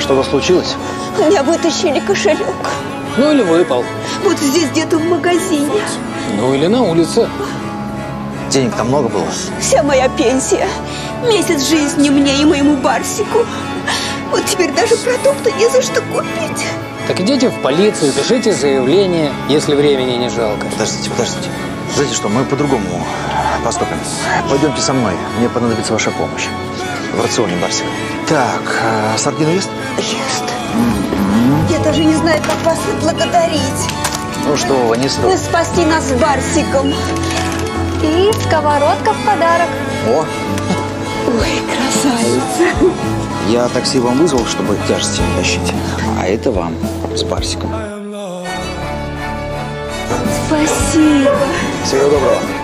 Что-то случилось? У меня вытащили кошелек. Ну или выпал. Вот здесь где-то в магазине. Ну или на улице. Денег там много было? Вся моя пенсия. Месяц жизни мне и моему Барсику. Вот теперь даже продукты не за что купить. Так идите в полицию, пишите заявление, если времени не жалко. Подождите. Знаете что, мы по-другому поступим. Пойдемте со мной, мне понадобится ваша помощь. В рационе Барсика. Так, сардину ест? Ест. Я даже не знаю, как вас отблагодарить. Ну что, вы не Вы стоит. спасти нас с Барсиком. И сковородка в подарок. О, Ой, красавица. я такси вам вызвал, чтобы тяжести не тащить. А это вам с Барсиком. Спасибо. Всего доброго.